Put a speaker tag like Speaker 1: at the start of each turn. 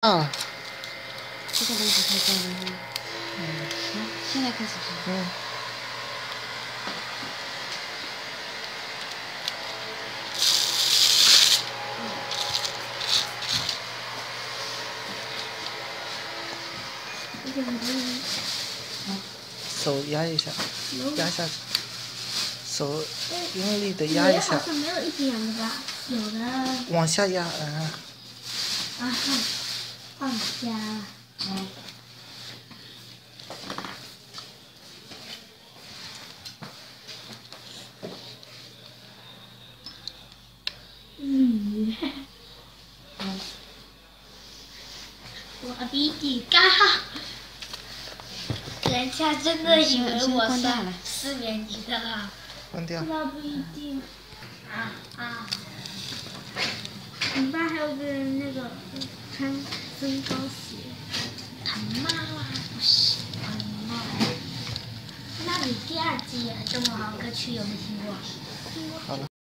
Speaker 1: 啊，
Speaker 2: 这个东西太重了哈。好，现在开始拍。
Speaker 1: 手压一下，压下去，手用力的压一下。
Speaker 3: 好像没有一点的吧？有的。
Speaker 1: 往下压，
Speaker 3: 放下。我比你高，人家真的以为我是4年级的了。
Speaker 1: 关掉。
Speaker 3: 那不一定。你爸还有个那个穿增高鞋，很妈妈不喜欢吗？那你第2季《中国好歌曲》有没有听过？
Speaker 1: 好了。